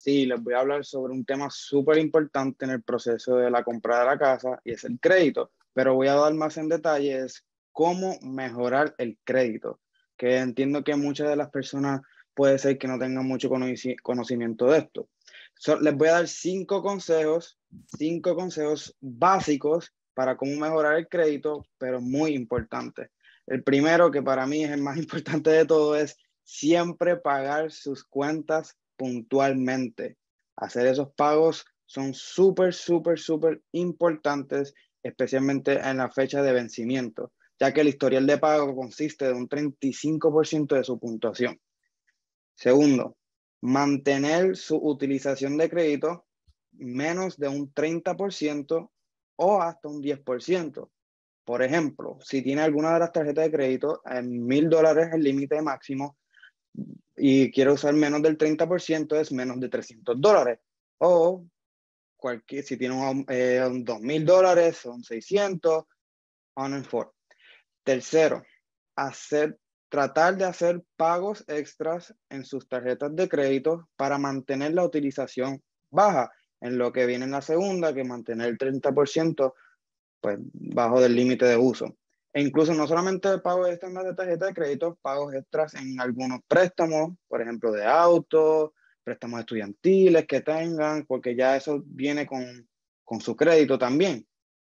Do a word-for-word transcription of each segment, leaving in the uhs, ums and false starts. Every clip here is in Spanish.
Sí, les voy a hablar sobre un tema súper importante en el proceso de la compra de la casa y es el crédito, pero voy a dar más en detalle es cómo mejorar el crédito, que entiendo que muchas de las personas puede ser que no tengan mucho conoci- conocimiento de esto. So, les voy a dar cinco consejos, cinco consejos básicos para cómo mejorar el crédito, pero muy importantes. El primero, que para mí es el más importante de todo, es siempre pagar sus cuentas puntualmente. Hacer esos pagos son súper, súper, súper importantes, especialmente en la fecha de vencimiento, ya que el historial de pago consiste de un treinta y cinco por ciento de su puntuación. Segundo, mantener su utilización de crédito menos de un treinta por ciento o hasta un diez por ciento. Por ejemplo, si tiene alguna de las tarjetas de crédito en mil dólares el límite máximo, y quiero usar menos del treinta por ciento, es menos de trescientos dólares. O cualquier, si tiene un, eh, un dos mil dólares, son seiscientos, on and forth. Tercero, hacer, tratar de hacer pagos extras en sus tarjetas de crédito para mantener la utilización baja, en lo que viene en la segunda, que mantener el treinta por ciento pues, bajo del límite de uso. E incluso no solamente pagos extras de tarjeta de crédito, pagos extras en algunos préstamos, por ejemplo, de autos, préstamos estudiantiles que tengan, porque ya eso viene con, con su crédito también.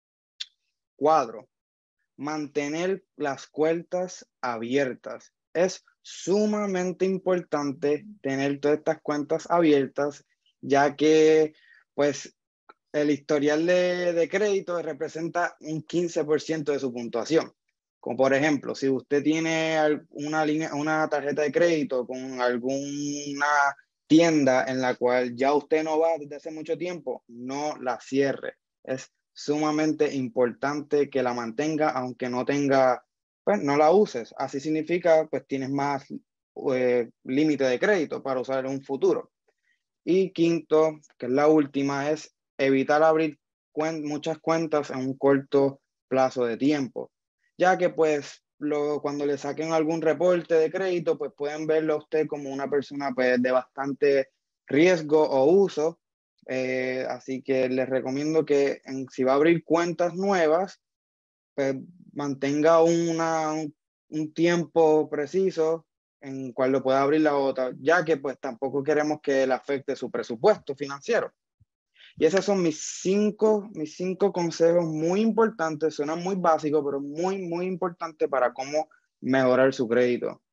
Cuatro, mantener las cuentas abiertas. Es sumamente importante tener todas estas cuentas abiertas, ya que pues el historial de, de crédito representa un quince por ciento de su puntuación. Como por ejemplo, si usted tiene una, línea, una tarjeta de crédito con alguna tienda en la cual ya usted no va desde hace mucho tiempo, no la cierre. Es sumamente importante que la mantenga, aunque no tenga, pues no la uses. Así significa, pues tienes más eh, límite de crédito para usar en un futuro. Y quinto, que es la última, es evitar abrir cuen muchas cuentas en un corto plazo de tiempo, ya que pues lo, cuando le saquen algún reporte de crédito, pues pueden verlo a usted como una persona pues, de bastante riesgo o uso. Eh, así que les recomiendo que en, si va a abrir cuentas nuevas, pues mantenga una, un, un tiempo preciso en cual lo pueda abrir la otra, ya que pues tampoco queremos que le afecte su presupuesto financiero. Y esos son mis cinco, mis cinco consejos muy importantes, suenan muy básicos, pero muy, muy importantes para cómo mejorar su crédito.